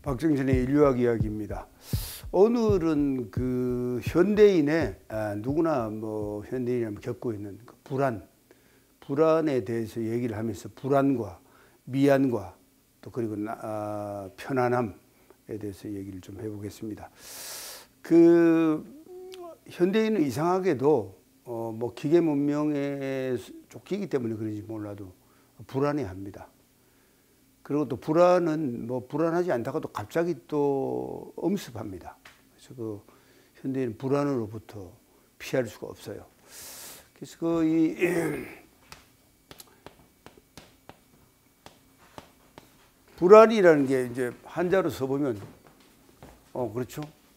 박정진의 인류학 이야기입니다. 오늘은 그 현대인의 누구나 뭐 현대인이 겪고 있는 그 불안에 대해서 얘기를 하면서 불안과 미안과 또 그리고 편안함에 대해서 얘기를 좀 해보겠습니다. 그 현대인은 이상하게도 뭐 기계 문명에 쫓기기 때문에 그런지 몰라도 불안해합니다. 그리고 또 불안은 뭐 불안하지 않다가 또 갑자기 또 엄습합니다. 그래서 그 현대인은 불안으로부터 피할 수가 없어요. 그래서 불안이라는 게 이제 한자로 써보면 그렇죠.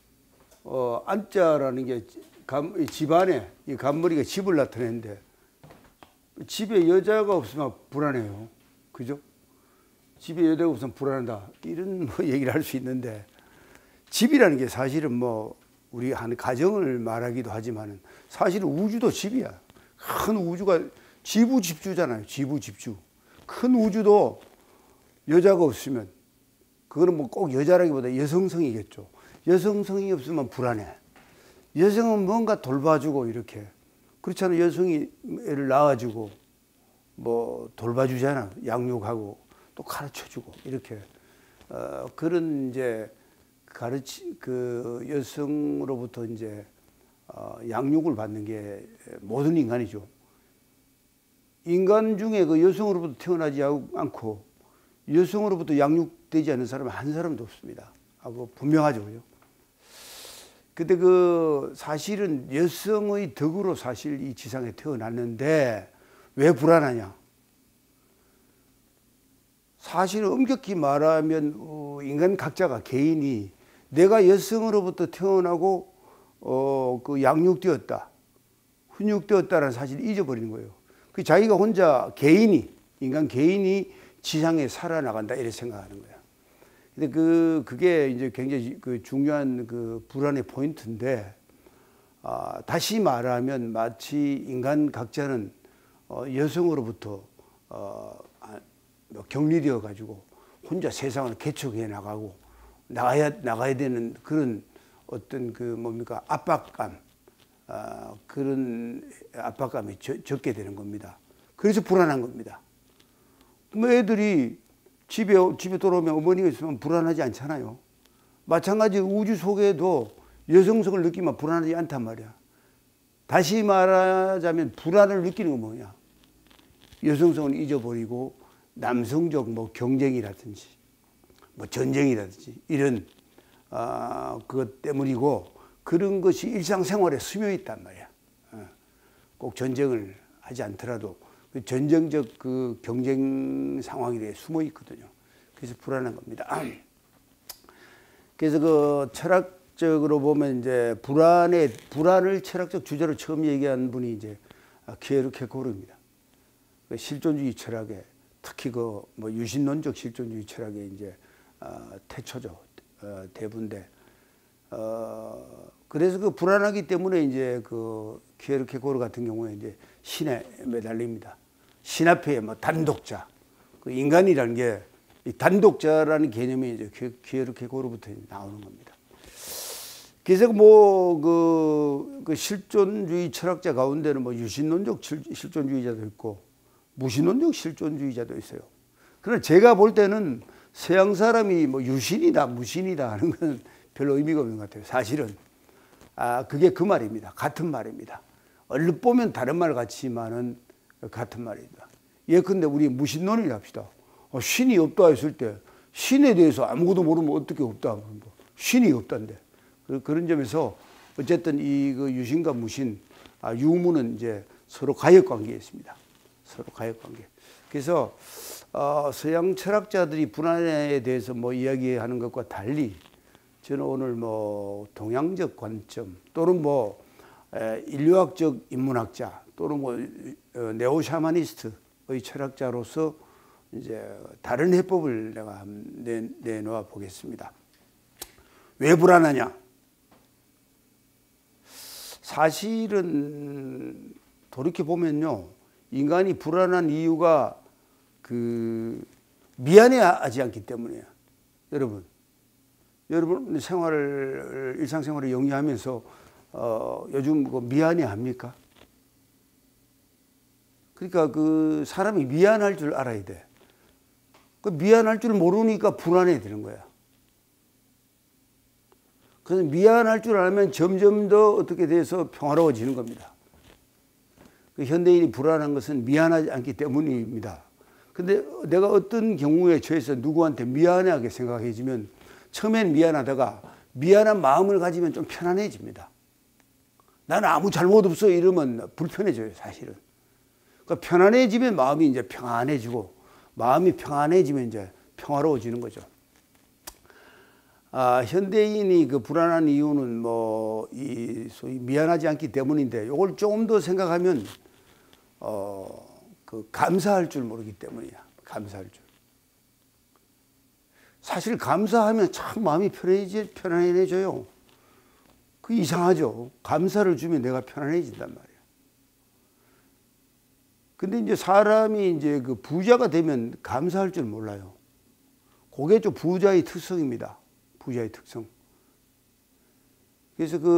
안자라는 게 집안에 이 간머리가 집을 나타내는데 집에 여자가 없으면 불안해요. 그죠? 집에 여자가 없으면 불안하다. 이런 뭐 얘기를 할 수 있는데 집이라는 게 사실은 뭐 우리 한 가정을 말하기도 하지만은 사실은 우주도 집이야. 큰 우주가 지부집주잖아요. 지부집주. 큰 우주도 여자가 없으면 그거는 뭐 꼭 여자라기보다 여성성이겠죠. 여성성이 없으면 불안해. 여성은 뭔가 돌봐주고 이렇게 그렇잖아요. 여성이 애를 낳아주고 뭐 돌봐주잖아. 양육하고 또 가르쳐주고 이렇게 그런 이제 그 여성으로부터 이제 양육을 받는 게 모든 인간이죠. 인간 중에 그 여성으로부터 태어나지 않고 여성으로부터 양육되지 않는 사람은 한 사람도 없습니다. 하고 분명하죠, 그죠? 근데 그 사실은 여성의 덕으로 사실 이 지상에 태어났는데 왜 불안하냐? 사실 엄격히 말하면 인간 각자가 개인이 내가 여성으로부터 태어나고 그 양육되었다, 훈육되었다라는 사실을 잊어버리는 거예요. 그 자기가 혼자 인간 개인이 지상에 살아나간다 이렇게 생각하는 거야. 근데 그게 이제 굉장히 그 중요한 그 불안의 포인트인데 다시 말하면 마치 인간 각자는 여성으로부터 격리되어 가지고 혼자 세상을 개척해 나가고 나가야 되는 그런 어떤 그 뭡니까 압박감 그런 압박감이 적게 되는 겁니다. 그래서 불안한 겁니다. 뭐 애들이 집에 돌아오면 어머니가 있으면 불안하지 않잖아요. 마찬가지 우주 속에도 여성성을 느끼면 불안하지 않단 말이야. 다시 말하자면 불안을 느끼는 건 뭐냐? 여성성을 잊어버리고 남성적 뭐 경쟁이라든지 뭐 전쟁이라든지 이런 그것 때문이고 그런 것이 일상생활에 스며 있단 말이야. 꼭 전쟁을 하지 않더라도 그 전쟁적 그 경쟁 상황에 숨어 있거든요. 그래서 불안한 겁니다. 그래서 그 철학적으로 보면 이제 불안을 철학적 주제로 처음 얘기한 분이 이제 키에르케고르입니다. 실존주의 철학에 특히 그 뭐 유신론적 실존주의 철학의 이제 태초죠. 대부인데 그래서 그 불안하기 때문에 이제 그 키에르케고르 같은 경우에 이제 신에 매달립니다. 신 앞에 뭐 단독자, 그 인간이라는 게 이 단독자라는 개념이 이제 키에르케고르부터 나오는 겁니다. 그래서 뭐 그 실존주의 철학자 가운데는 뭐 유신론적 실존주의자도 있고 무신론적 실존주의자도 있어요. 그러나 제가 볼 때는 서양 사람이 뭐 유신이다 무신이다 하는 건 별로 의미가 없는 것 같아요. 사실은 그게 그 말입니다. 같은 말입니다. 얼핏 보면 다른 말 같지만은 같은 말입니다. 예컨대 우리 무신론을 합시다. 신이 없다 했을 때 신에 대해서 아무것도 모르면 어떻게 없다? 신이 없다는데 그런 점에서 어쨌든 이 그 유신과 무신 유무는 이제 서로 가역 관계에 있습니다. 서로 가역 관계. 그래서 서양 철학자들이 불안에 대해서 뭐 이야기하는 것과 달리 저는 오늘 뭐 동양적 관점 또는 뭐 인류학적 인문학자 또는 뭐 네오 샤머니스트의 철학자로서 이제 다른 해법을 내가 내놓아 보겠습니다. 왜 불안하냐? 사실은 돌이켜 보면요, 인간이 불안한 이유가 그 미안해하지 않기 때문이에요. 여러분, 여러분 일상생활을 영위하면서 요즘 뭐 미안해 합니까? 그러니까 그 사람이 미안할 줄 알아야 돼. 그 미안할 줄 모르니까 불안해 되는 거야. 그래서 미안할 줄 알면 점점 더 어떻게 돼서 평화로워지는 겁니다. 그 현대인이 불안한 것은 미안하지 않기 때문입니다. 근데 내가 어떤 경우에 처해서 누구한테 미안하게 생각해지면 처음엔 미안하다가 미안한 마음을 가지면 좀 편안해집니다. 나는 아무 잘못 없어 이러면 불편해져요, 사실은. 그러니까 편안해지면 마음이 이제 평안해지고 마음이 평안해지면 이제 평화로워지는 거죠. 현대인이 그 불안한 이유는 뭐 소위 미안하지 않기 때문인데 이걸 조금 더 생각하면 그 감사할 줄 모르기 때문이야. 감사할 줄. 사실 감사하면 참 마음이 편안해져요. 그 이상하죠. 감사를 주면 내가 편안해진단 말이야. 근데 이제 사람이 이제 그 부자가 되면 감사할 줄 몰라요. 그게 좀 부자의 특성입니다. 부자의 특성. 그래서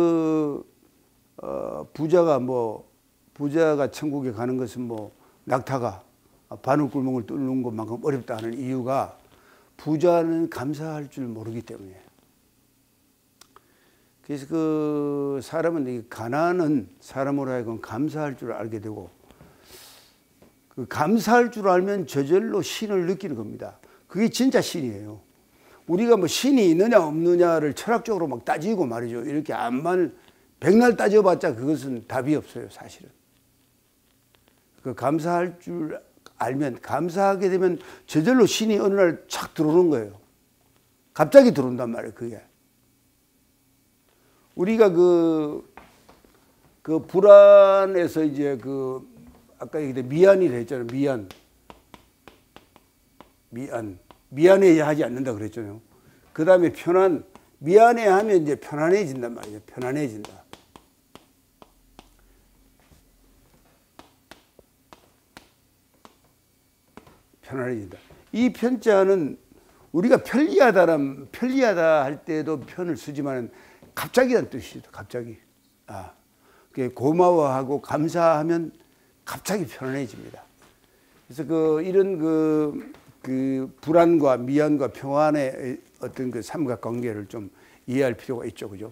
부자가 천국에 가는 것은 뭐 낙타가 바늘구멍을 뚫는 것만큼 어렵다 하는 이유가 부자는 감사할 줄 모르기 때문이에요. 그래서 그 사람은 가난한 사람으로 하여금 감사할 줄 알게 되고 그 감사할 줄 알면 저절로 신을 느끼는 겁니다. 그게 진짜 신이에요. 우리가 뭐 신이 있느냐 없느냐를 철학적으로 막 따지고 말이죠. 이렇게 암만 백날 따져봤자 그것은 답이 없어요, 사실은. 그 감사할 줄 알면, 감사하게 되면 저절로 신이 어느 날 착 들어오는 거예요. 갑자기 들어온단 말이에요, 그게. 우리가 그 불안에서 이제 아까 얘기했던 미안이라 했잖아요, 미안해야 하지 않는다 그랬잖아요. 그 다음에 미안해 하면 이제 편안해진단 말이에요. 편안해진다. 편안해진다. 이 편자는 우리가 편리하다 할 때도 편을 쓰지만 갑자기란 뜻이죠. 갑자기. 고마워하고 감사하면 갑자기 편안해집니다. 그래서 이런 불안과 미안과 평안의 어떤 그 삼각관계를 좀 이해할 필요가 있죠. 그죠?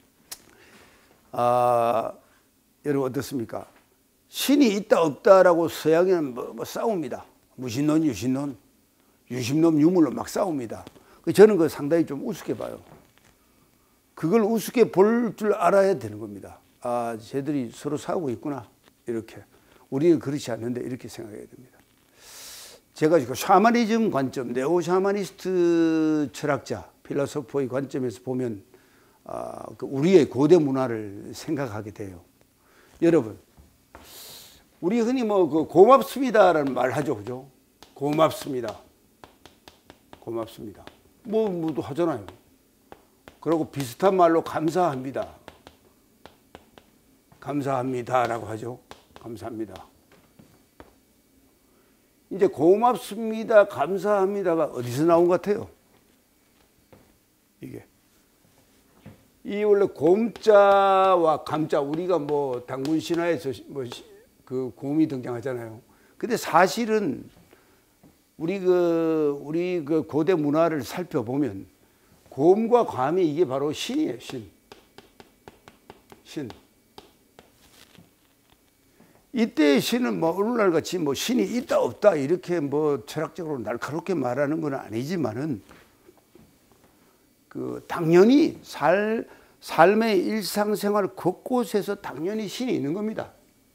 여러분 어떻습니까? 신이 있다 없다라고 서양에는 뭐 싸웁니다. 무신론, 유신론, 유심론, 유물론 막 싸웁니다. 저는 그거 상당히 좀 우습게 봐요. 그걸 우습게 볼 줄 알아야 되는 겁니다. 쟤들이 서로 싸우고 있구나. 이렇게. 우리는 그렇지 않는데 이렇게 생각해야 됩니다. 제가 지금 샤머니즘 관점, 네오 샤머니스트 철학자, 필로소퍼의 관점에서 보면 우리의 고대 문화를 생각하게 돼요. 여러분, 우리 흔히 고맙습니다라는 말 하죠, 그죠? 고맙습니다. 고맙습니다. 뭐도 하잖아요. 그리고 비슷한 말로 감사합니다. 감사합니다라고 하죠. 감사합니다. 이제 고맙습니다, 감사합니다가 어디서 나온 것 같아요? 이 원래 곰자와 감자, 우리가 뭐 당군 신화에서 그 곰이 등장하잖아요. 근데 사실은 우리 고대 문화를 살펴보면 곰과 감이 이게 바로 신이에요, 신. 이때의 신은 오늘날 같이 신이 있다 없다 이렇게 철학적으로 날카롭게 말하는 건 아니지만은 당연히 삶의 일상생활 곳곳에서 당연히 신이 있는 겁니다.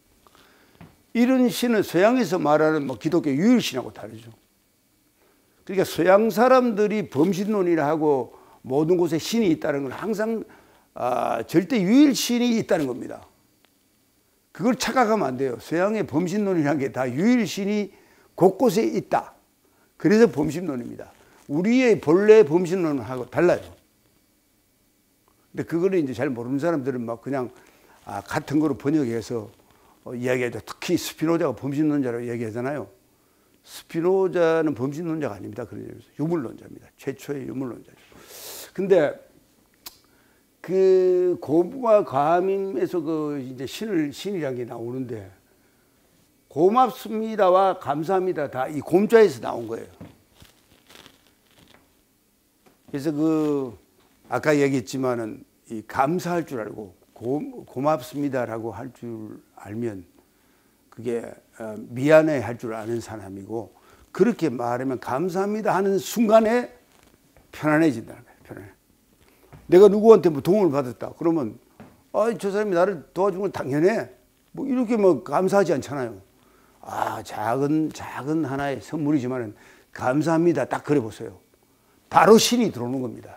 이런 신은 서양에서 말하는 기독교 유일신하고 다르죠. 그러니까 서양 사람들이 범신론이라 하고 모든 곳에 신이 있다는 건 항상 절대 유일신이 있다는 겁니다. 그걸 착각하면 안 돼요. 서양의 범신론이라는 게 다 유일신이 곳곳에 있다. 그래서 범신론입니다. 우리의 본래 범신론하고 달라요. 근데 그거를 이제 잘 모르는 사람들은 그냥 같은 거로 번역해서 이야기하죠. 특히 스피노자가 범신론자라고 얘기하잖아요. 스피노자는 범신론자가 아닙니다. 그런 점에서 유물론자입니다. 최초의 유물론자죠. 근데 그 곰과 감임에서 그 이제 신이라는 게 나오는데 고맙습니다와 감사합니다 다 이 곰자에서 나온 거예요. 그래서 그 아까 얘기했지만은 이 감사할 줄 알고 고맙습니다라고 할 줄 알면 그게 미안해 할 줄 아는 사람이고 그렇게 말하면 감사합니다 하는 순간에 편안해진다는 거예요. 편안해. 내가 누구한테 뭐 도움을 받았다. 그러면 저 사람이 나를 도와준 건 당연해. 뭐 이렇게 뭐 감사하지 않잖아요. 작은 하나의 선물이지만 감사합니다. 딱 그래 보세요. 바로 신이 들어오는 겁니다.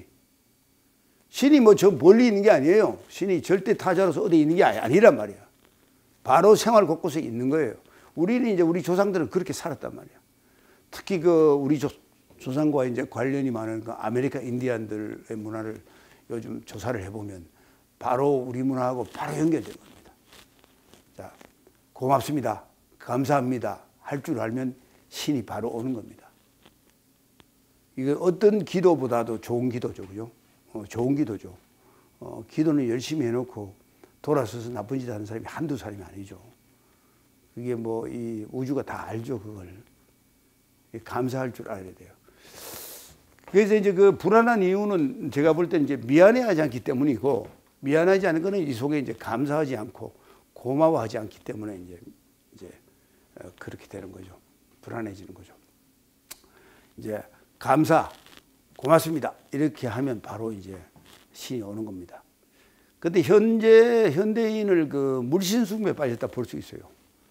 신이 뭐 저 멀리 있는 게 아니에요. 신이 절대 타자로서 어디 있는 게 아니란 말이야. 바로 생활 곳곳에 있는 거예요. 우리는 이제 우리 조상들은 그렇게 살았단 말이야. 특히 그 우리 조상과 이제 관련이 많은 그 아메리카 인디안들의 문화를 요즘 조사를 해보면 바로 우리 문화하고 바로 연결된 겁니다. 자, 고맙습니다. 감사합니다. 할 줄 알면 신이 바로 오는 겁니다. 이게 어떤 기도보다도 좋은 기도죠. 그죠? 좋은 기도죠. 기도는 열심히 해놓고 돌아서서 나쁜 짓 하는 사람이 한두 사람이 아니죠. 그게 뭐 이 우주가 다 알죠. 그걸. 감사할 줄 알아야 돼요. 그래서 이제 그 불안한 이유는 제가 볼 때 이제 미안해하지 않기 때문이고 미안하지 않은 거는 이 속에 이제 감사하지 않고 고마워하지 않기 때문에 이제 그렇게 되는 거죠. 불안해지는 거죠. 이제 감사, 고맙습니다. 이렇게 하면 바로 이제 신이 오는 겁니다. 근데 현대인을 그 물신숭배에 빠졌다 볼 수 있어요.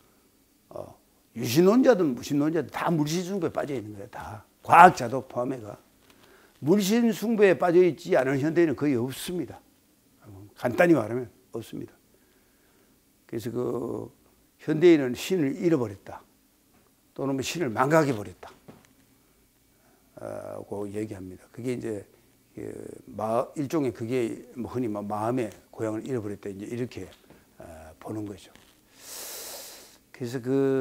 유신론자든 무신론자든 다 물신숭배에 빠져 있는 거예요. 다. 과학자도 포함해가. 물신숭배에 빠져 있지 않은 현대인은 거의 없습니다. 간단히 말하면 없습니다. 그래서 그 현대인은 신을 잃어버렸다. 또는 뭐 신을 망각해 버렸다. 고 얘기합니다. 그게 이제 일종의 그게 뭐 흔히 마음의 고향을 잃어버렸다. 이제 이렇게 보는 거죠. 그래서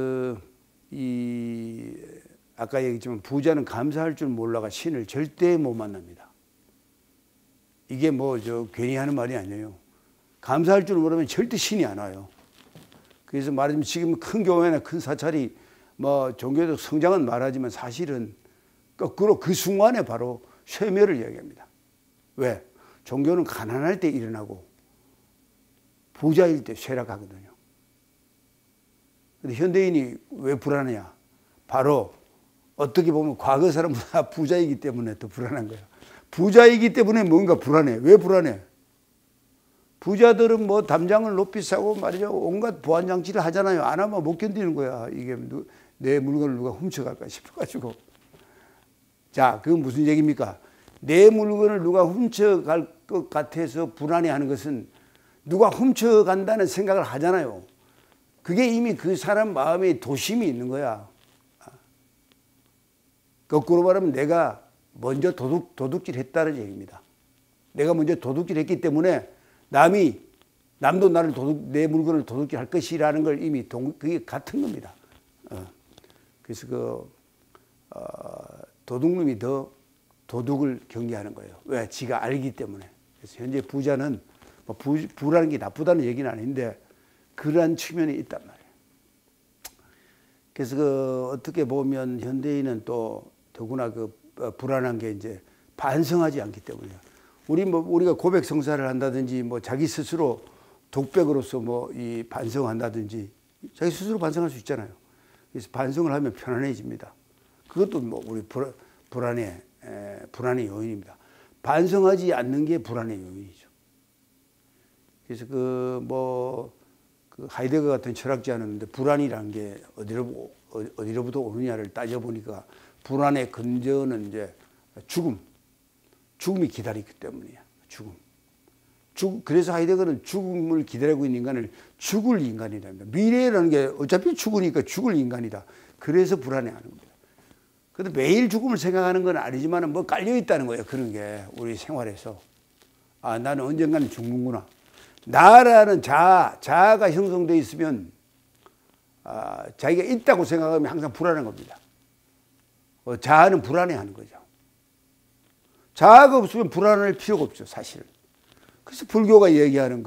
아까 얘기했지만 부자는 감사할 줄 몰라가 신을 절대 못 만납니다. 이게 뭐 괜히 하는 말이 아니에요. 감사할 줄 모르면 절대 신이 안 와요. 그래서 말하자면 지금 큰 교회나 큰 사찰이 뭐 종교적 성장은 말하지만 사실은 거꾸로 그 순간에 바로 쇠멸을 이야기합니다. 왜? 종교는 가난할 때 일어나고 부자일 때 쇠락하거든요. 근데 현대인이 왜 불안해야? 바로 어떻게 보면 과거 사람보다 부자이기 때문에 더 불안한 거예요. 부자이기 때문에 뭔가 불안해. 왜 불안해? 부자들은 뭐 담장을 높이 싸고 말이죠. 온갖 보안장치를 하잖아요. 안 하면 못 견디는 거야. 이게 내 물건을 누가 훔쳐갈까 싶어가지고. 자, 그건 무슨 얘기입니까? 내 물건을 누가 훔쳐갈 것 같아서 불안해하는 것은 누가 훔쳐간다는 생각을 하잖아요. 그게 이미 그 사람 마음에 도심이 있는 거야. 거꾸로 말하면 내가 먼저 도둑질 했다는 얘기입니다. 내가 먼저 도둑질 했기 때문에 남도 나를 내 물건을 도둑질 할 것이라는 걸 이미 그게 같은 겁니다. 그래서 도둑놈이 더 도둑을 경계하는 거예요. 왜? 지가 알기 때문에. 그래서 현재 부자는 뭐 부라는 게 나쁘다는 얘기는 아닌데 그러한 측면이 있단 말이에요. 그래서 어떻게 보면 현대인은 또 더구나 불안한 게 이제 반성하지 않기 때문이에요. 우리가 고백 성사를 한다든지 뭐 자기 스스로 독백으로서 뭐 이 반성한다든지 자기 스스로 반성할 수 있잖아요. 그래서 반성을 하면 편안해집니다. 그것도 뭐 우리 불안의 요인입니다. 반성하지 않는 게 불안의 요인이죠. 그래서 하이데거 같은 철학자는 불안이라는 게 어디로부터 오느냐를 따져보니까 불안의 근저는 이제 죽음이 기다리기 때문이야. 그래서 하이데거는 죽음을 기다리고 있는 인간을 죽을 인간이랍니다. 미래라는 게 어차피 죽으니까 죽을 인간이다. 그래서 불안해하는 겁니다. 근데 매일 죽음을 생각하는 건 아니지만 뭐 깔려 있다는 거예요. 그런 게 우리 생활에서. 나는 언젠가는 죽는구나. 나라는 자아가 형성되어 있으면 자기가 있다고 생각하면 항상 불안한 겁니다. 자아는 불안해하는 거죠. 자아가 없으면 불안할 필요가 없죠, 사실. 그래서 불교가 얘기하는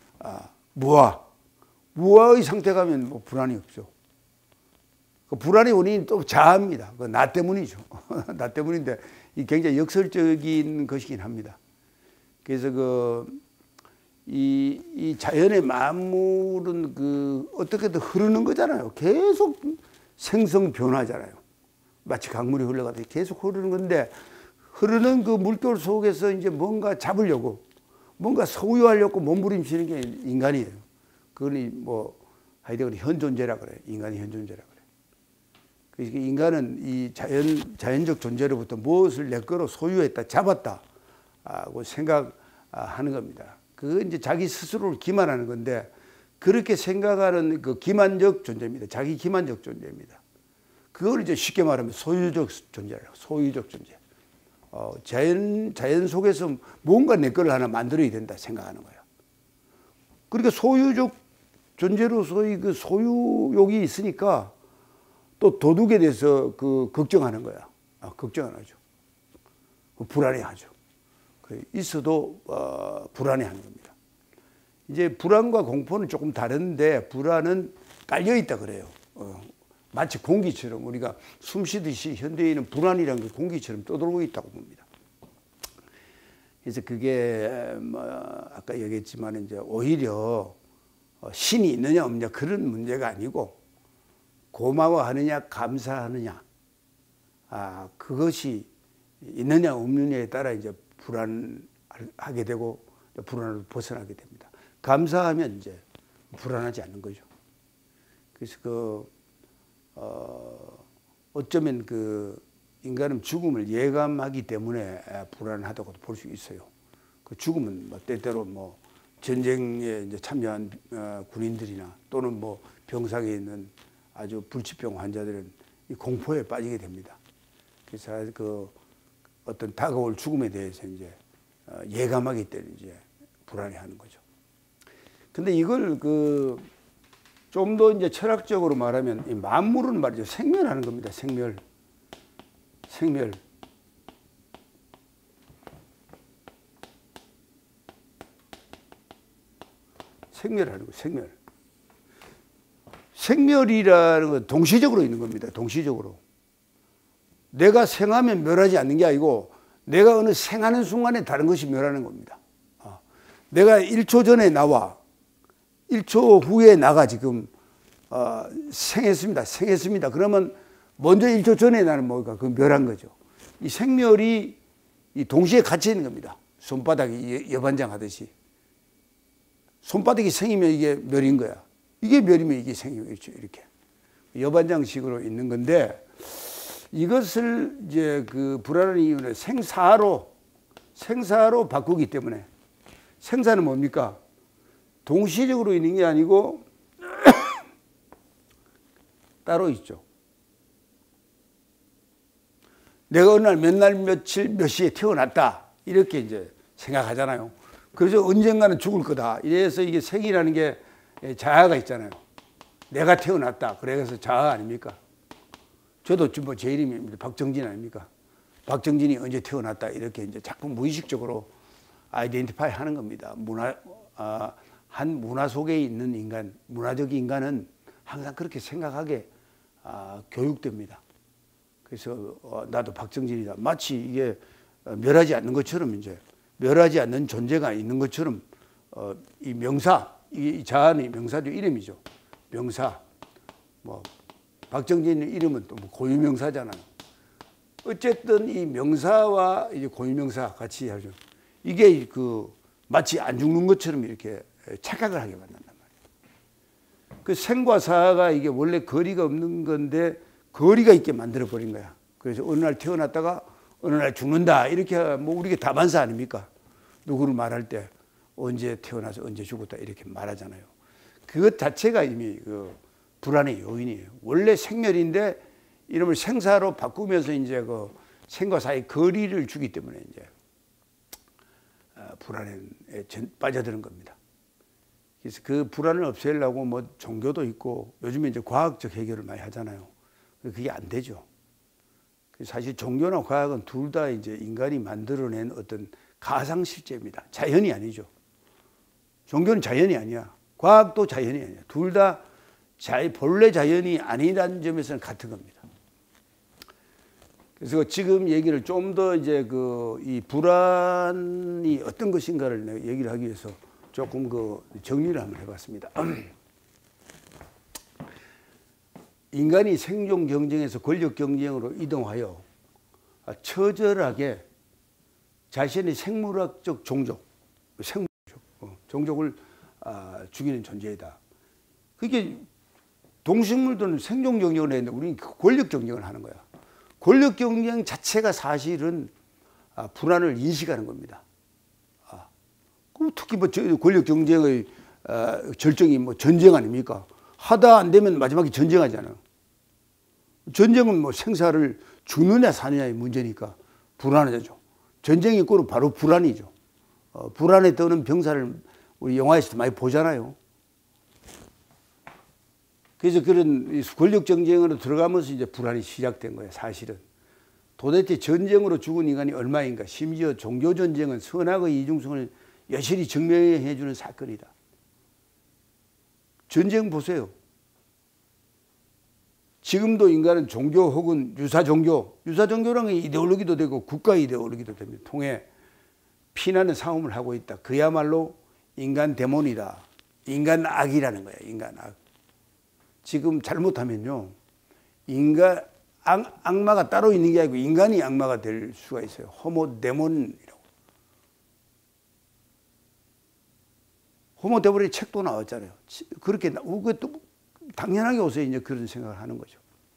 무아의 상태 가면 뭐 불안이 없죠. 그 불안의 원인이 또 자아입니다. 그 나 때문이죠. 나 때문인데 이 굉장히 역설적인 것이긴 합니다. 그래서 이 자연의 만물은 어떻게든 흐르는 거잖아요. 계속 생성 변화잖아요. 마치 강물이 흘러가듯이 계속 흐르는 건데 흐르는 그 물결 속에서 이제 뭔가 잡으려고 뭔가 소유하려고 몸부림치는 게 인간이에요. 그거는 뭐 하이데거는 현존재라 그래요. 인간이 현존재라 그래요. 그래서 인간은 이 자연적 존재로부터 무엇을 내 거로 소유했다, 잡았다 하고 생각하는 겁니다. 그건 이제 자기 스스로를 기만하는 건데 그렇게 생각하는 그 기만적 존재입니다. 자기 기만적 존재입니다. 그걸 이제 쉽게 말하면 소유적 존재라고, 소유적 존재. 자연 속에서 뭔가 내 거를 하나 만들어야 된다 생각하는 거예요. 그러니까 소유적 존재로서의 그 소유욕이 있으니까 또 도둑에 대해서 걱정하는 거야. 걱정하죠. 불안해하죠. 있어도 불안해하는 겁니다. 이제 불안과 공포는 조금 다른데 불안은 깔려 있다 그래요. 마치 공기처럼 우리가 숨 쉬듯이 현대인은 불안이라는 게 공기처럼 떠돌고 있다고 봅니다. 그래서 그게 아까 얘기했지만 이제 오히려 신이 있느냐 없느냐 그런 문제가 아니고 고마워하느냐 감사하느냐 그것이 있느냐 없느냐에 따라 이제 불안하게 되고 불안을 벗어나게 됩니다. 감사하면 이제 불안하지 않는 거죠. 그래서 어쩌면 인간은 죽음을 예감하기 때문에 불안하다고도 볼 수 있어요. 그 죽음은 때때로 전쟁에 이제 참여한 군인들이나 또는 병상에 있는 아주 불치병 환자들은 이 공포에 빠지게 됩니다. 그래서 어떤 다가올 죽음에 대해서 이제 예감하기 때문에 이제 불안해하는 거죠. 근데 이걸 좀 더 이제 철학적으로 말하면 이 만물은 말이죠. 생멸하는 겁니다. 생멸. 생멸하는 거, 생멸. 생멸이라는 건 동시적으로 있는 겁니다. 동시적으로. 내가 생하면 멸하지 않는 게 아니고 내가 어느 생하는 순간에 다른 것이 멸하는 겁니다. 내가 1초 전에 나와 1초 후에 나가 지금 생했습니다. 그러면 먼저 1초 전에 나는 뭐가 멸한 거죠. 이 생멸이 동시에 같이 있는 겁니다. 손바닥이 여반장 하듯이. 손바닥이 생이면 이게 멸인 거야. 이게 멸이면 이게 생이죠. 이렇게 여반장식으로 있는 건데 이것을 이제 불안한 이유는 생사로 바꾸기 때문에 생사는 뭡니까? 동시적으로 있는 게 아니고 따로 있죠. 내가 어느 날 몇 날 며칠 몇 시에 태어났다 이렇게 이제 생각하잖아요. 그래서 언젠가는 죽을 거다. 이래서 이게 생이라는 게 자아가 있잖아요. 내가 태어났다. 그래서 자아 아닙니까? 저도 제 이름이 박정진 아닙니까? 박정진이 언제 태어났다. 이렇게 이제 자꾸 무의식적으로 아이덴티파이 하는 겁니다. 한 문화 속에 있는 인간, 문화적 인간은 항상 그렇게 생각하게 교육됩니다. 그래서 나도 박정진이다. 마치 이게 멸하지 않는 것처럼 이제 멸하지 않는 존재가 있는 것처럼 이 명사, 이 자아는 명사죠. 이름이죠. 명사. 박정진의 이름은 또 고유명사잖아요. 어쨌든 이 명사와 이제 고유명사 같이 하죠. 이게 마치 안 죽는 것처럼 이렇게 착각을 하게 만든단 말이에요. 그 생과 사가 이게 원래 거리가 없는 건데 거리가 있게 만들어 버린 거야. 그래서 어느 날 태어났다가 어느 날 죽는다. 이렇게 우리가 다반사 아닙니까? 누구를 말할 때 언제 태어나서 언제 죽었다 이렇게 말하잖아요. 그것 자체가 이미 불안의 요인이에요. 원래 생멸인데 이름을 생사로 바꾸면서 이제 생과 사의 거리를 주기 때문에 이제 불안에 빠져드는 겁니다. 그래서 그 불안을 없애려고 종교도 있고 요즘에 이제 과학적 해결을 많이 하잖아요. 그게 안 되죠. 사실 종교나 과학은 둘 다 이제 인간이 만들어낸 어떤 가상 실제입니다. 자연이 아니죠. 종교는 자연이 아니야. 과학도 자연이 아니야. 둘 다 본래 자연이 아니라는 점에서는 같은 겁니다. 그래서 지금 얘기를 좀 더 이제 이 불안이 어떤 것인가를 내가 얘기를 하기 위해서 조금 정리를 한번 해봤습니다. 인간이 생존 경쟁에서 권력 경쟁으로 이동하여 처절하게 자신의 생물학적 종족을 죽이는 존재이다. 그게 동식물들은 생존 경쟁을 했는데 우리는 권력 경쟁을 하는 거야. 권력 경쟁 자체가 사실은 불안을 인식하는 겁니다. 특히 권력 경쟁의 절정이 전쟁 아닙니까? 하다 안 되면 마지막에 전쟁하잖아. 전쟁은 생사를 죽느냐 사느냐의 문제니까 불안하죠. 전쟁이 있고 바로 불안이죠. 불안에 떠는 병사를 우리 영화에서도 많이 보잖아요. 그래서 그런 권력 경쟁으로 들어가면서 이제 불안이 시작된 거예요, 사실은. 도대체 전쟁으로 죽은 인간이 얼마인가? 심지어 종교 전쟁은 선악의 이중성을 여실히 증명해 주는 사건이다. 전쟁 보세요. 지금도 인간은 종교 혹은 유사종교라는 게 이데올로기도 되고 국가 이데올로기도 됩니다. 통해 피나는 싸움을 하고 있다. 그야말로 인간 데몬이다. 인간 악이라는 거예요. 인간 악. 지금 잘못하면요, 악마가 따로 있는 게 아니고 인간이 악마가 될 수가 있어요. 호모 데몬이라고. 호모 데몬의 책도 나왔잖아요. 그렇게 그것도 당연하게 오세요. 이제 그런 생각을 하는 거죠.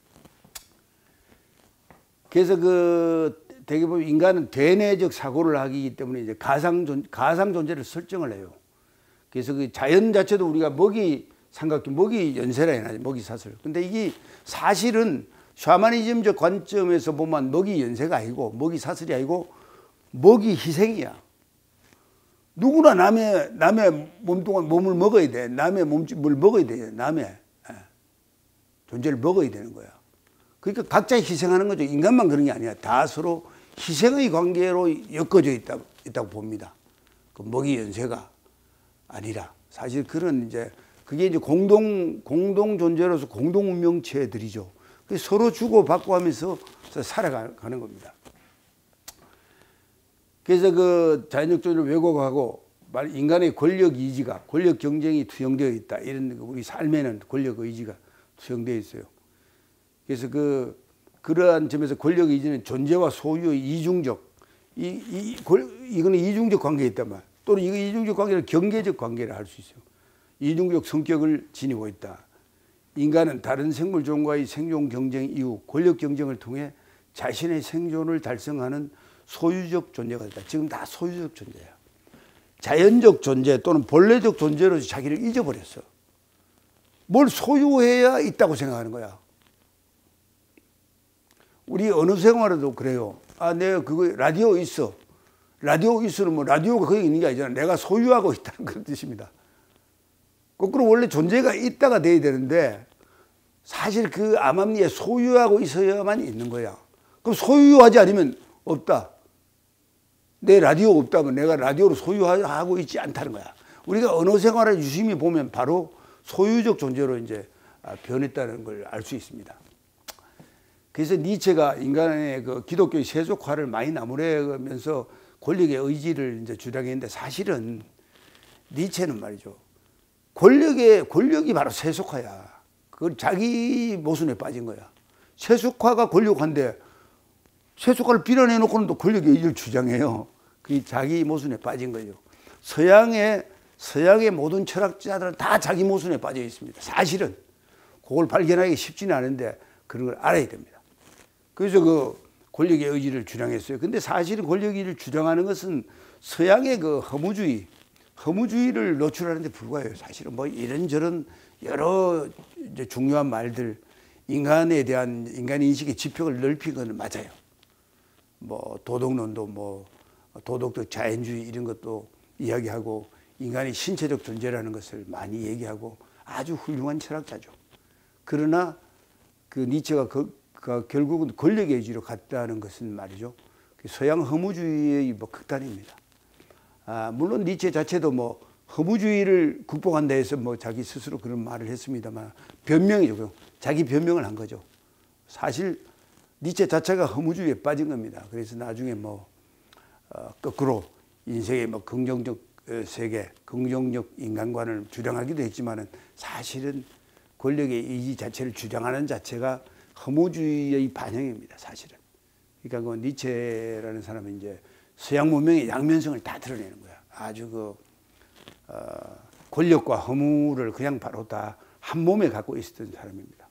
그래서 되게 보면 인간은 대내적 사고를 하기 때문에 이제 가상 존재를 설정을 해요. 그래서 자연 자체도 우리가 삼각형 먹이 연쇄라 해야지, 먹이 사슬. 근데 이게 사실은 샤머니즘적 관점에서 보면 먹이 연쇄가 아니고 먹이 사슬이 아니고 먹이 희생이야. 누구나 남의 몸을 먹어야 돼. 남의 몸을 먹어야 돼. 남의 존재를 먹어야 되는 거야. 그러니까 각자 희생하는 거죠. 인간만 그런 게 아니야. 다 서로 희생의 관계로 엮어져 있다고 봅니다. 그 먹이 연쇄가 아니라 사실 그게 이제 공동 존재로서 공동 운명체들이죠. 서로 주고받고 하면서 살아가는 겁니다. 그래서 자연적 존재를 왜곡하고 인간의 권력 의지가, 권력 경쟁이 투영되어 있다. 이런 우리 삶에는 권력 의지가 투영되어 있어요. 그래서 그러한 점에서 권력 의지는 존재와 소유의 이거는 이중적 관계에 있단 말이야. 또는 이 이중적 관계를 경계적 관계를 할 수 있어요. 이중적 성격을 지니고 있다. 인간은 다른 생물종과의 생존 경쟁 이후 권력 경쟁을 통해 자신의 생존을 달성하는 소유적 존재가 됐다. 지금 다 소유적 존재야. 자연적 존재 또는 본래적 존재로서 자기를 잊어버렸어. 뭘 소유해야 있다고 생각하는 거야. 우리 어느 생활에도 그래요. 내가 라디오 있어. 라디오 있으면 라디오가 거기 있는 게 아니잖아. 내가 소유하고 있다는 그런 뜻입니다. 거꾸로 원래 존재가 있다가 돼야 되는데 사실 그 암암리에 소유하고 있어야만 있는 거야. 그럼 소유하지 않으면 없다. 내 라디오 없다면 내가 라디오를 소유하고 있지 않다는 거야. 우리가 언어 생활을 유심히 보면 바로 소유적 존재로 이제 변했다는 걸 알 수 있습니다. 그래서 니체가 인간의 기독교의 세속화를 많이 나무래면서 권력의 의지를 이제 주장했는데 사실은 니체는 말이죠. 권력이 바로 세속화야. 그걸 자기 모순에 빠진 거야. 세속화가 권력화인데 세속화를 비난해놓고는 또 권력의 의지를 주장해요. 그게 자기 모순에 빠진 거예요. 서양의 모든 철학자들은 다 자기 모순에 빠져 있습니다. 사실은 그걸 발견하기 쉽지는 않은데 그런 걸 알아야 됩니다. 그래서 권력의 의지를 주장했어요. 근데 사실은 권력의 의지를 주장하는 것은 서양의 허무주의를 노출하는 데 불과해요. 사실은 이런저런 여러 이제 중요한 말들, 인간에 대한 인간 인식의 지평을 넓힌 건 맞아요. 도덕론도 도덕적 자연주의 이런 것도 이야기하고 인간이 신체적 존재라는 것을 많이 얘기하고 아주 훌륭한 철학자죠. 그러나 니체가 결국은 권력의 의지로 갔다는 것은 말이죠. 서양 허무주의의 뭐 극단입니다. 물론 니체 자체도 뭐 허무주의를 극복한다 해서 뭐 자기 스스로 그런 말을 했습니다만 변명이죠. 자기 변명을 한 거죠. 사실 니체 자체가 허무주의에 빠진 겁니다. 그래서 나중에 뭐 거꾸로 인생의 뭐 긍정적 세계, 긍정적 인간관을 주장하기도 했지만은 사실은 권력의 의지 자체를 주장하는 자체가 허무주의의 반영입니다. 사실은. 그러니까 그 니체라는 사람은 이제 서양 문명의 양면성을 다 드러내는 거야. 아주 권력과 허무를 그냥 바로 다 한 몸에 갖고 있었던 사람입니다.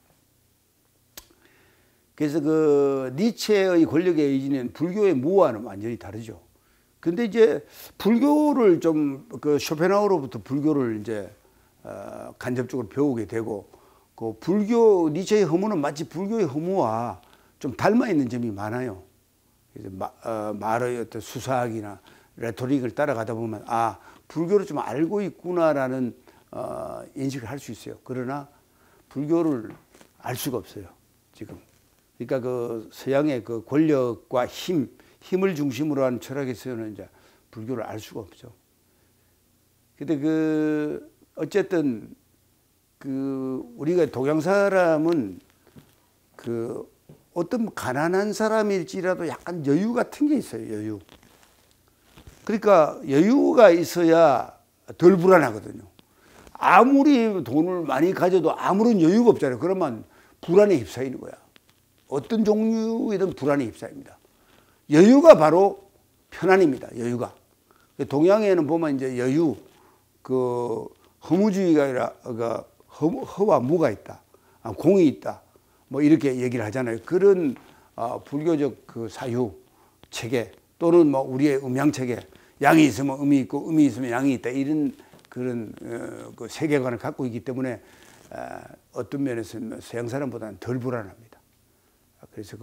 그래서 그 니체의 권력의 의지는 불교의 무와는 완전히 다르죠. 근데 이제 불교를 좀 그 쇼펜하우어로부터 불교를 이제 간접적으로 배우게 되고 그 불교 니체의 허무는 마치 불교의 허무와 좀 닮아 있는 점이 많아요. 그래서 말의 어떤 수사학이나 레토릭을 따라가다 보면 불교를 좀 알고 있구나라는 인식을 할 수 있어요. 그러나 불교를 알 수가 없어요. 지금. 그러니까 그 서양의 그 권력과 힘을 중심으로 한 철학에서는 이제 불교를 알 수가 없죠. 근데 그 어쨌든 그 우리가 동양 사람은 그 어떤 가난한 사람일지라도 약간 여유 같은 게 있어요. 여유. 그러니까 여유가 있어야 덜 불안하거든요. 아무리 돈을 많이 가져도 아무런 여유가 없잖아요. 그러면 불안에 휩싸이는 거야. 어떤 종류이든 불안에 휩싸입니다. 여유가 바로 편안입니다. 여유가. 동양에는 보면 이제 여유, 그 허무주의가 아니라 허와 무가 있다, 공이 있다, 뭐 이렇게 얘기를 하잖아요. 그런 불교적 그 사유 체계 또는 뭐 우리의 음양 체계, 양이 있으면 음이 있고 음이 있으면 양이 있다 이런 그런 그 세계관을 갖고 있기 때문에 어떤 면에서는 서양 사람보다는 덜 불안합니다. 그래서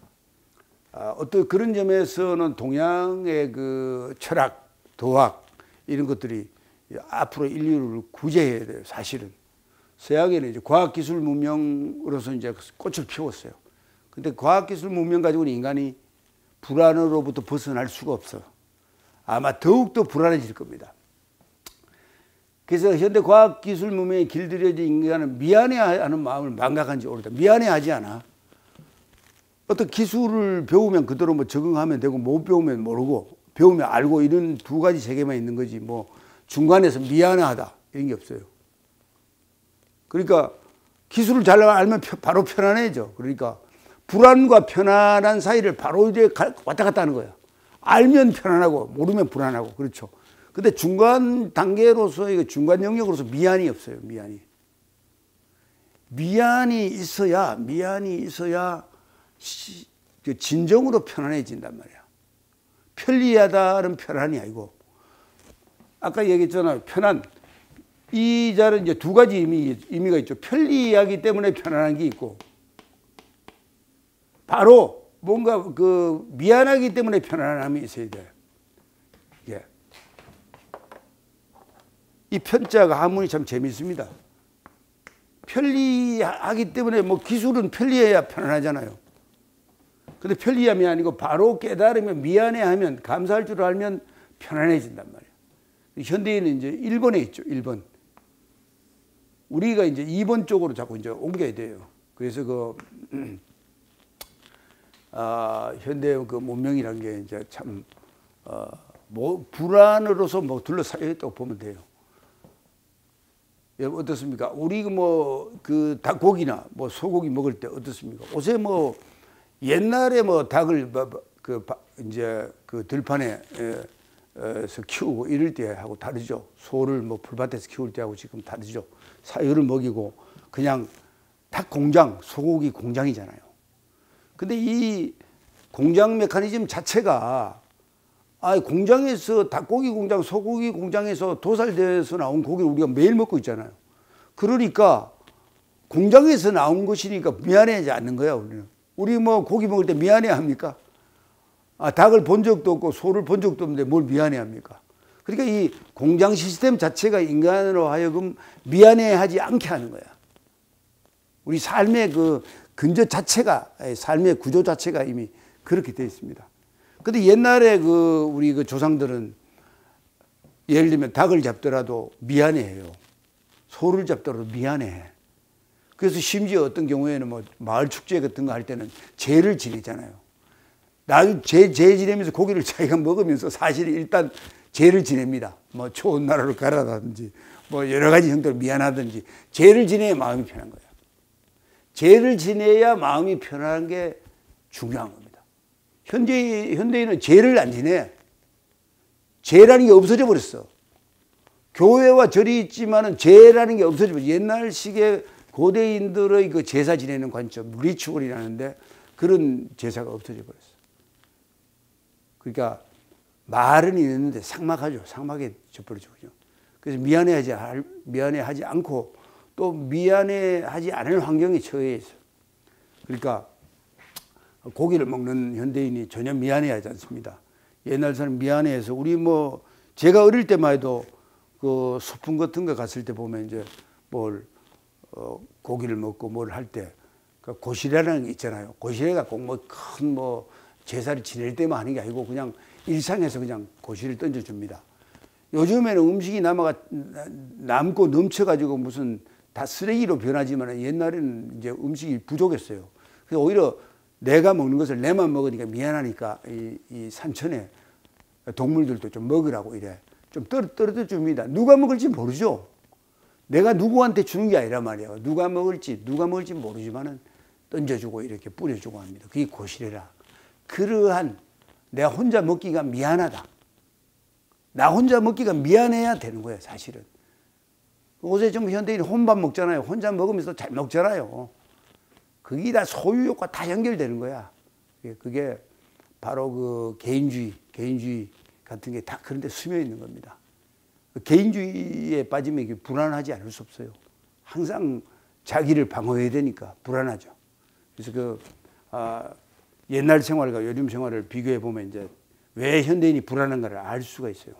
어떤 그런 점에서는 동양의 그 철학, 도학 이런 것들이 앞으로 인류를 구제해야 돼요. 사실은 서양에는 이제 과학기술 문명으로서 이제 꽃을 피웠어요. 근데 과학기술 문명 가지고는 인간이 불안으로부터 벗어날 수가 없어. 아마 더욱더 불안해질 겁니다. 그래서 현대 과학기술 문명에 길들여진 인간은 미안해하는 마음을 망각한 지 오래다. 미안해하지 않아. 어떤 기술을 배우면 그대로 뭐 적응하면 되고 못 배우면 모르고 배우면 알고 이런 두 가지 세계만 있는 거지 뭐 중간에서 미안하다 이런 게 없어요. 그러니까 기술을 잘 알면 바로 편안해져. 그러니까 불안과 편안한 사이를 바로 이제 왔다 갔다 하는 거야. 알면 편안하고 모르면 불안하고 그렇죠. 근데 중간 단계로서 이거 중간 영역으로서 미안이 없어요. 미안이 있어야 진정으로 편안해진단 말이야. 편리하다는 편안이 아니고 아까 얘기했잖아요. 편안. 이 자는 이제 두 가지 의미가 있죠. 편리하기 때문에 편안한 게 있고 바로 뭔가 그 미안하기 때문에 편안함이 있어야 돼. 예. 이 편자가 한문이 참 재밌습니다. 편리하기 때문에 뭐 기술은 편리해야 편안하잖아요. 근데 편리함이 아니고 바로 깨달으면 미안해하면 감사할 줄 알면 편안해진단 말이에요. 현대인은 이제 1번에 있죠. 1번. 우리가 이제 2번 쪽으로 자꾸 이제 옮겨야 돼요. 그래서 현대 그 문명이라는 게 이제 참 뭐 불안으로서 뭐 둘러싸여 있다고 보면 돼요. 여러분 어떻습니까? 우리 뭐 그 닭고기나 뭐 소고기 먹을 때 어떻습니까? 요새 뭐 옛날에 뭐 닭을 이제 그 들판에서 키우고 이럴 때하고 다르죠. 소를 뭐 풀밭에서 키울 때하고 지금 다르죠. 사료를 먹이고 그냥 닭 공장, 소고기 공장이잖아요. 근데 이 공장 메커니즘 자체가 공장에서 닭고기 공장, 소고기 공장에서 도살돼서 나온 고기를 우리가 매일 먹고 있잖아요. 그러니까 공장에서 나온 것이니까 미안해하지 않는 거야, 우리는. 우리 뭐 고기 먹을 때 미안해 합니까? 닭을 본 적도 없고 소를 본 적도 없는데 뭘 미안해 합니까? 그러니까 이 공장 시스템 자체가 인간으로 하여금 미안해하지 않게 하는 거야. 우리 삶의 그 근저 자체가, 삶의 구조 자체가 이미 그렇게 되어 있습니다. 근데 옛날에 우리 조상들은 예를 들면 닭을 잡더라도 미안해해요. 소를 잡더라도 미안해해. 그래서 심지어 어떤 경우에는 뭐 마을 축제 같은 거 할 때는 제를 지내잖아요. 나중에 제 지내면서 고기를 자기가 먹으면서 사실 일단 제를 지냅니다. 뭐 좋은 나라로 가라든지 뭐 여러 가지 형태로 미안하든지 제를 지내야 마음이 편한 거예요. 제를 지내야 마음이 편한 게 중요한 겁니다. 현대인은 제를 안 지내. 제라는 게 없어져 버렸어. 교회와 절이 있지만은 제라는 게 없어져 버렸어. 옛날식의 고대인들의 그 제사 지내는 관점, 리추얼이라는데 그런 제사가 없어져 버렸어. 그러니까 말은 있는데 삭막하죠. 삭막에 져버리죠. 그래서 미안해하지 않고 또 미안해하지 않을 환경에 처해 있어요. 그러니까 고기를 먹는 현대인이 전혀 미안해하지 않습니다. 옛날 사람 미안해해서 우리 뭐 제가 어릴 때만 해도 그 소풍 같은 거 갔을 때 보면 이제 고기를 먹고 뭘 할 때 고시래라는 게 있잖아요. 고시래가 꼭 뭐 큰 뭐 제사를 지낼 때만 하는 게 아니고 그냥 일상에서 그냥 고시를 던져줍니다. 요즘에는 음식이 남고 넘쳐가지고 무슨 다 쓰레기로 변하지만 옛날에는 이제 음식이 부족했어요. 그래서 오히려 내가 먹는 것을 내만 먹으니까 미안하니까 이 산천에 동물들도 좀 먹으라고 이래 좀 떨어져 줍니다. 누가 먹을지 모르죠. 내가 누구한테 주는 게 아니란 말이에요. 누가 먹을지 모르지만은 던져주고 이렇게 뿌려주고 합니다. 그게 고시래라. 그러한 내가 혼자 먹기가 미안하다. 나 혼자 먹기가 미안해야 되는 거예요, 사실은. 요새 좀 현대인이 혼밥 먹잖아요. 혼자 먹으면서 잘 먹잖아요. 그게 다 소유욕과 다 연결되는 거야. 그게 바로 그 개인주의 같은 게 다 그런 데 스며 있는 겁니다. 개인주의에 빠지면 불안하지 않을 수 없어요. 항상 자기를 방어해야 되니까 불안하죠. 그래서 옛날 생활과 요즘 생활을 비교해 보면 이제 왜 현대인이 불안한가를 알 수가 있어요.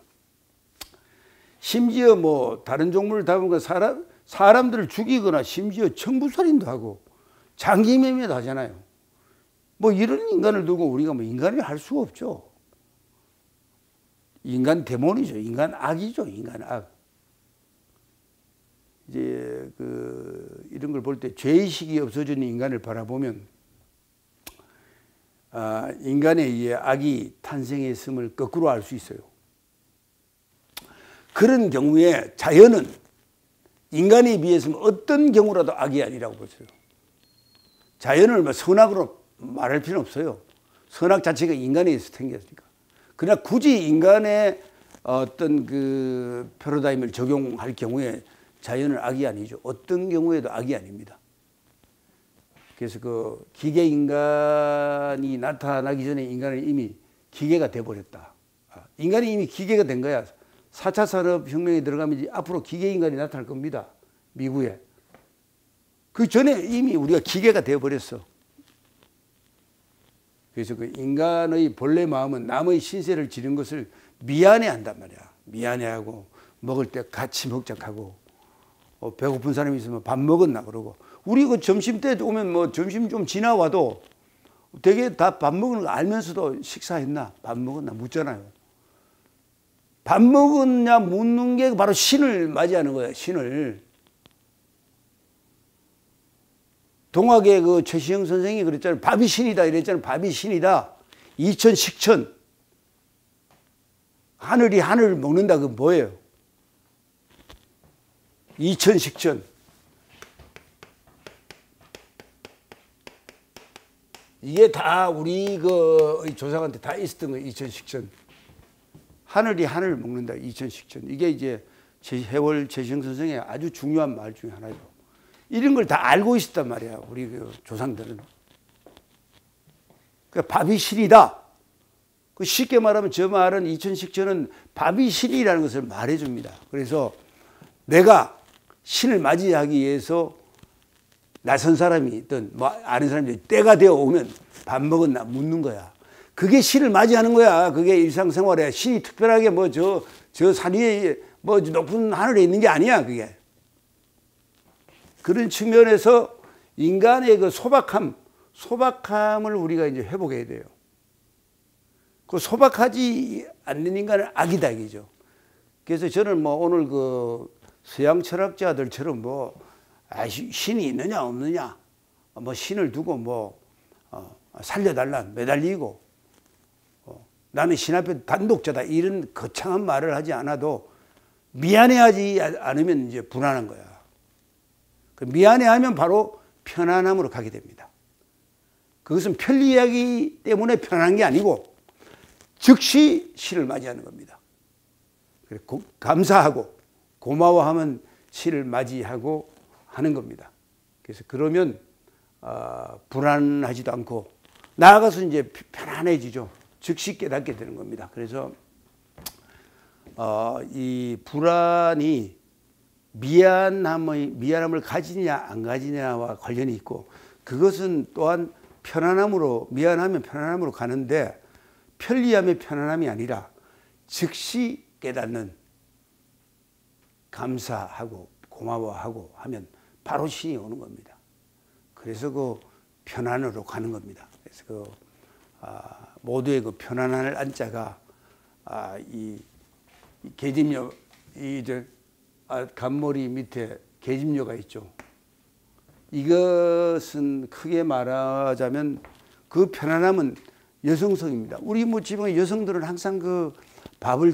심지어 뭐 다른 종류를 잡은 사람들을 죽이거나 심지어 청부살인도 하고 장기매매도 하잖아요. 뭐 이런 인간을 두고 우리가 뭐 인간을 할 수가 없죠. 인간 데몬이죠. 인간 악이죠. 인간 악. 이제 이런 걸 볼 때 죄의식이 없어지는 인간을 바라보면 인간에 의해 악이 탄생했음을 거꾸로 알 수 있어요. 그런 경우에 자연은 인간에 비해서는 어떤 경우라도 악이 아니라고 보세요. 자연을 뭐 선악으로 말할 필요는 없어요. 선악 자체가 인간에 의해서 생겼으니까. 그러나 굳이 인간의 어떤 그 패러다임을 적용할 경우에 자연은 악이 아니죠. 어떤 경우에도 악이 아닙니다. 그래서 그 기계 인간이 나타나기 전에 인간은 이미 기계가 돼버렸다. 인간이 이미 기계가 된 거야. 4차 산업혁명에 들어가면 이제 앞으로 기계 인간이 나타날 겁니다. 미국에. 그 전에 이미 우리가 기계가 되어버렸어. 그래서 그 인간의 본래 마음은 남의 신세를 지른 것을 미안해한단 말이야. 미안해하고 먹을 때 같이 먹자하고 배고픈 사람이 있으면 밥 먹었나 그러고 우리 그 점심 때 오면 뭐 점심 좀 지나와도 되게 다 밥 먹는 거 알면서도 식사했나 밥 먹었나 묻잖아요. 밥 먹었냐 묻는 게 바로 신을 맞이하는 거예요. 신을. 동학의 그 최시영 선생이 그랬잖아요. 밥이 신이다 이랬잖아요. 밥이 신이다. 이천식천. 하늘이 하늘을 먹는다. 그건 뭐예요? 이천식천. 이게 다 우리 그 조상한테 다 있었던 거예요. 이천식천. 하늘이 하늘을 먹는다. 이천식천. 이게 이제 해월 최시영 선생의 아주 중요한 말 중에 하나죠. 이런 걸 다 알고 있었단 말이야. 우리 그 조상들은. 그러니까 밥이 신이다. 그 쉽게 말하면 저 말은 이천식천은 밥이 신이라는 것을 말해줍니다. 그래서 내가 신을 맞이하기 위해서 낯선 사람이든 뭐 아는 사람이 때가 되어 오면 밥 먹었나 묻는 거야. 그게 신을 맞이하는 거야. 그게 일상생활에 신이 특별하게 뭐 저 산 위에 뭐 높은 하늘에 있는 게 아니야. 그게. 그런 측면에서 인간의 그 소박함을 우리가 이제 회복해야 돼요. 그 소박하지 않는 인간은 악이다 이죠. 그래서 저는 뭐 오늘 그 서양 철학자들처럼 뭐 신이 있느냐 없느냐, 뭐 신을 두고 뭐 살려달라 매달리고 나는 신 앞에 단독자다 이런 거창한 말을 하지 않아도 미안해하지 않으면 이제 불안한 거야. 그 미안해하면 바로 편안함으로 가게 됩니다. 그것은 편리하기 때문에 편안한 게 아니고 즉시 시를 맞이하는 겁니다. 감사하고 고마워하면 시를 맞이하고 하는 겁니다. 그래서 그러면 불안하지도 않고 나아가서 이제 편안해지죠. 즉시 깨닫게 되는 겁니다. 그래서 이 불안이 미안함을 가지냐 안 가지냐와 관련이 있고 그것은 또한 편안함으로 미안하면 편안함으로 가는데 편리함의 편안함이 아니라 즉시 깨닫는 감사하고 고마워하고 하면 바로 신이 오는 겁니다. 그래서 그 편안으로 가는 겁니다. 그래서 그 모두의 그 편안함을 안자가 이 계집녀 간머리 밑에 계집녀가 있죠. 이것은 크게 말하자면 그 편안함은 여성성입니다. 우리 뭐 지방의 여성들은 항상 그 밥을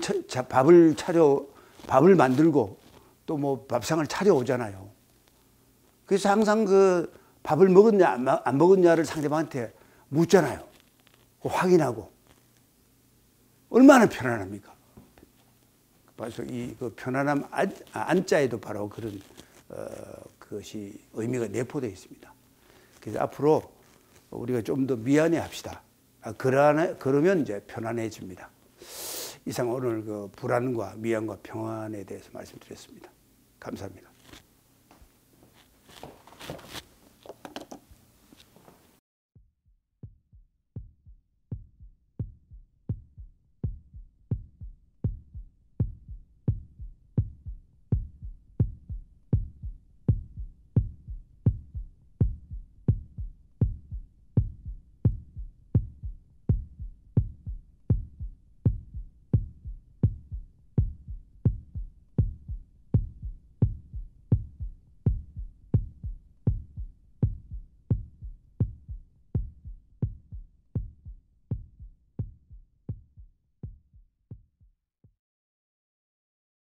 만들고 또 뭐 밥상을 차려오잖아요. 그래서 항상 그 밥을 먹었냐 안 먹었냐를 상대방한테 묻잖아요. 확인하고 얼마나 편안합니까? 그래서 이 그 편안함 안자에도 바로 그런 그것이 의미가 내포되어 있습니다. 그래서 앞으로 우리가 좀 더 미안해 합시다. 그러면 이제 편안해집니다. 이상 오늘 그 불안과 미안과 평안에 대해서 말씀드렸습니다. 감사합니다.